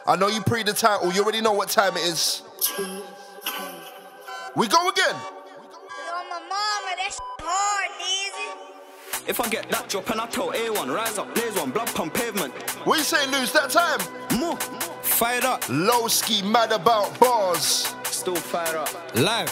I know you pre the title, you already know what time it is. We go again. Yo, my mama, that shit hard, Dizzy. If I get that drop and I tell A1, rise up, blaze one, blood pump pavement. What you say, lose that time? More, fired up. Loski, mad about bars. Still fired up. Live.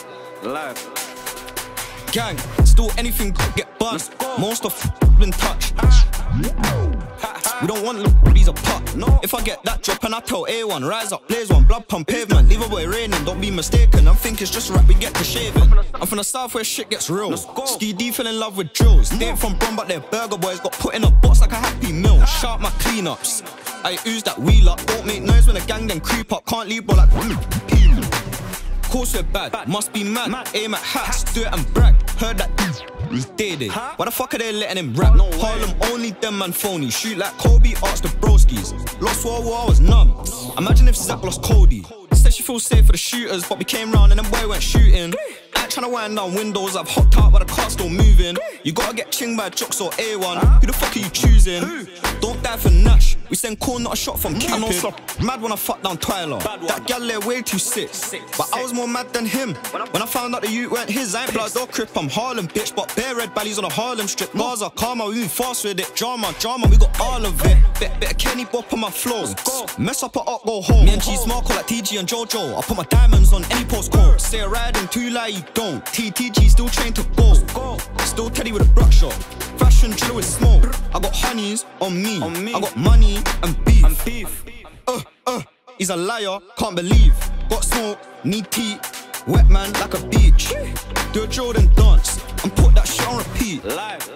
Gang, still anything could get buzzed. Most of been touched. We don't want these apart. No. If I get that drop and I tell A1, rise up, blaze one, blood pump pavement. Leave a boy raining, don't be mistaken. I'm thinking it's just rap, we get to shaving. I'm from the south where shit gets real. Ski D fell in love with drills. They ain't from Brum, but their burger boys got put in a box like a Happy Meal. Shout my cleanups. I ooze that wheel up. Don't make noise when the gang then creep up. Can't leave bro like course we're bad, must be mad. Aim at hats, do it and brag. Heard that is dated. Why the fuck are they letting him rap? Harlem only them man phony. Shoot like Kobe, ask the broskies. Lost World War, I was numb. Imagine if Zach lost Cody. Said she feels safe for the shooters, but we came round and them boy went shooting. I ain't tryna wind down windows, I've hopped out but the car's still moving. You gotta get chinged by Jocks or A1. Who the fuck are you choosing? Don't die for Nash. We send call, not a shot from Cupid. Mad when I fucked down Tyler. That gal there way too sick. But I was more mad than him. When I found out the youth weren't his, I ain't blood or crip, I'm Harlem bitch. But bare red baddies on a Harlem strip. Gaza, karma, we move fast with it. Drama, we got all of it. Bit of Kenny Bop on my flow. Mess up or up, go home. Me and G Smart call like TG and JoJo. I put my diamonds on any postcode. Say a riding, too lie you don't. TTG still trained to go. Still Teddy with a brush shot. Fashion drill with smoke. I got honeys on me. I got money and beef. He's a liar, can't believe. Got smoke, need tea. Wet man like a beach. Do a Jordan dance and put that shit on repeat. Live.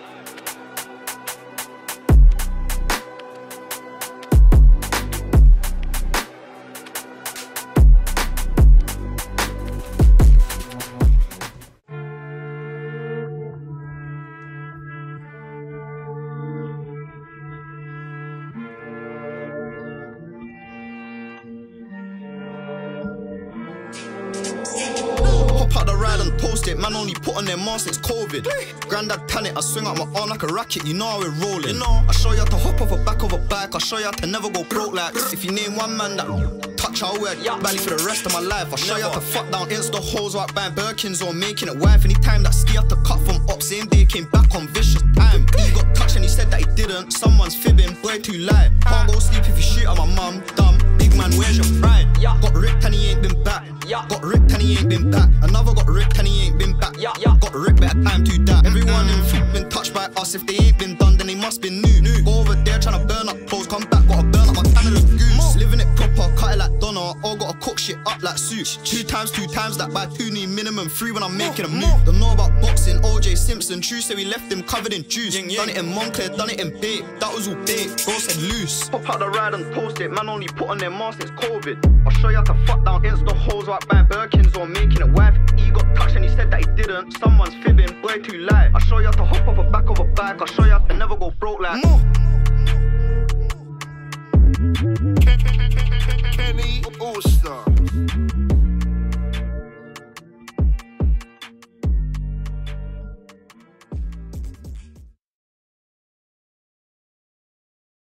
Out the ride and toast it, man only put on their mask since COVID. Grandad tan it, I swing out my arm like a racket, you know how we're rolling. I show you how to hop off the back of a bike, I show you how to never go broke like. If you name one man that touch, I'll wear belly for the rest of my life. I show you how to fuck down Insta hoes while buying Birkins or making it wife. Anytime that ski had to cut from up, same day came back on vicious time. He got touched and he said that he didn't, someone's fibbing, boy too light. Can't go sleep if you shoot at my mum, dumb. Big man, where's your pride? Got ripped and he ain't been back. Got ripped and he ain't been back. Another got ripped and he ain't been back. Got ripped, better time to die. Everyone in been touched by us. If they ain't been done, then they must be new. Go over there tryna burn up clothes, come back, gotta burn up my Canada goose. Living it proper, cut it like Donna, or gotta cook shit up like soup. Two times that by 2 need minimum 3 when I'm making a move. Don't know about boxing, OJ Simpson. True say we left him covered in juice. Done it in Montclair, done it in bait. That was all bait, bro said loose. Pop out the ride and toast it, man only put on their mask since COVID. I'll show you how to fuck down Insta hoes while buying Birkins or making it wife. He got touched and he said that he didn't, someone's fibbing, boy too light. I'll show you how to hop off the back of a bike, I'll show you how to never go broke like. Kenny Allstar.